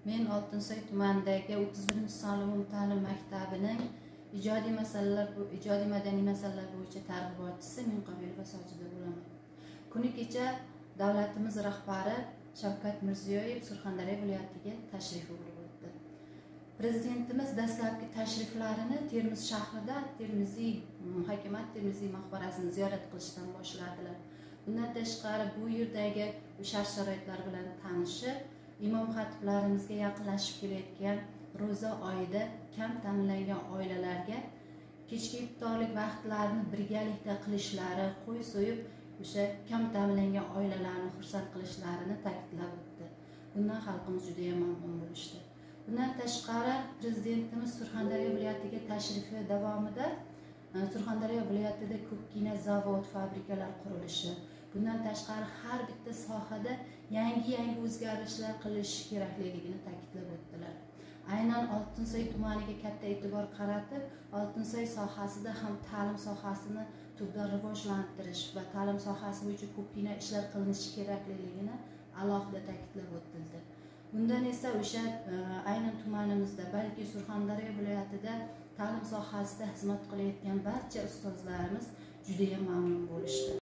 Men Oltinsoy tumanidagi 31-sonli umumta'lim maktabining ijodiy madaniy masalalar bo'yicha targ'ibotchisi Minqobilova Sojida bo'laman. Kuni kecha davlatimiz rahbari Shavkat Mirziyoyev Surxondaryo viloyatiga tashrifi bo'lib o'tdi. Prezidentimiz dastlabki tashriflarini Termiz shahrida Termiziy maqbarasini ziyorat qilishdan boshladilar. Bundan tashqari bu yerdagi shart-sharoitlar bilan tanishib, imom xatiblarimizga yaqinlashib kelayotgan ro'za oyida kam ta'minlangan oilalarga kechki iftorlik vaqtlarini birgalikda qilishlari, qo'y so'yib o'sha kam ta'minlangan oilalarni xursand qilishlarini ta'kidlab o'tdi. Bundan xalqimiz juda ham mamnun bo'lishdi. Bundan tashqari prezidentimiz Surxondaryo viloyatiga tashrifi davomida Surxondaryo viloyatida ko'pgina zavod, fabrikalar qurilishi, bundan tashqari har bitta sohada yangi o'zgarishlar qilishi kerakligini ta'kidlab o'tdilar. Aynan Oltinsoy tumaniga katta e'tibor qaratib, Oltinsoy sohasida ham ta'lim sohasini tubdan rivojlantirish va ta'lim sohasi bo'yicha ko'pgina ishlar qilinishi kerakligini alohida ta'kidlab o'tildi. Bundan esa o'sha aynan tumanimizda, balki Surxondaryo viloyatida ta'lim sohasida xizmat qilayotgan barcha ustozlarimiz juda ham mamnun bo'lishdi.